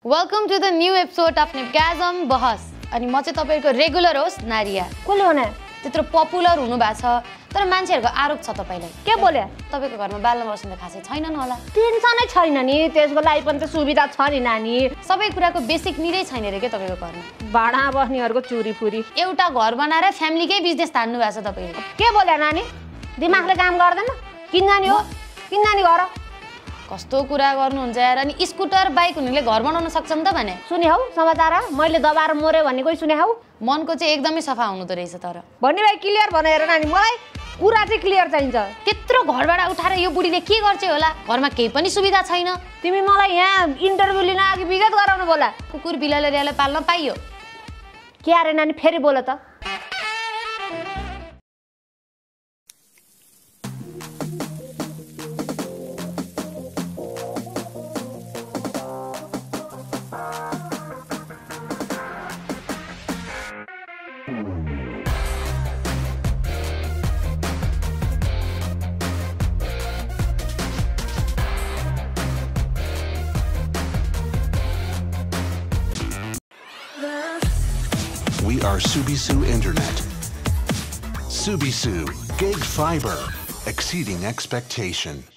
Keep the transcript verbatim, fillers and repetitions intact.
Welcome to the new episode of Nepgasm Bahas. अनि म चाहिँ तपाईको रेगुलर होस्ट नारिया. कसले भने त्यत्रो पपुलर हुनु भएको छ तर मान्छेहरुको आरोप छ तपाईलाई. के बोले? तपाईको घरमा बाल्न बस्न त खासै छैनन् होला. टेन्सनै छैन नि, त्यसको लागि पनि त सुविधा छ नि नानी. सबै कुराको बेसिक निडै छैन रे के तपाईको घरमा. भाडा बस्नेहरुको चुरी फुरी. एउटा घर बनाएर फ्यामिलीकै बिजनेस तान्नु भएको छ तपाईले. के बोले नानी? दिमागले काम गर्दैन? किन जानी हो? किन जानी घर? कस्तो कुरा गर्नुहुन्छ यार. अनि स्कुटर बाइक हुनेले घर बनाउन सक्छन् त भने. सुने हौ समाचार मैले दबाएर मरे भन्ने कोही सुने हौ? मनको चाहिँ एकदमै सफा हुनु त रहेछ तर. भन्ने भाइ क्लियर भनेर नानी मलाई कुरा चाहिँ क्लियर चाहिन्छ. त्यत्रो घरबाट उठाएर यो बुढीले के गर्छ होला? घरमा केही पनि सुविधा छैन. तिमी मलाई यहाँ इन्टरभ्यु लिन अघि विगत गराउनु बोला. कुकुर बिलाले ल्याले पाल्न पाइयो. के अरे नानी फेरि बोल त. We are Subisu Internet. Subisu, gig fiber, exceeding expectation.